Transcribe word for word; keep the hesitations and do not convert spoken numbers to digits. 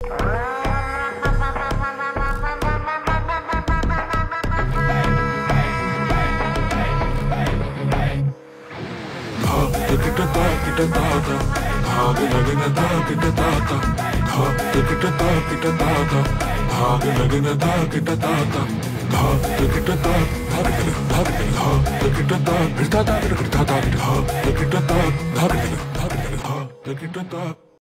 भाग लगे न दाग दाता भाग टिकट ताकिट दाता भाग लगे न दाग दाता भाग टिकट ताक भाग लगे भाग लगे भाग टिकट ताक गिरता ताक गिरता ताक भाग टिकट ताक भाग लगे भाग लगे भाग टिकट ताक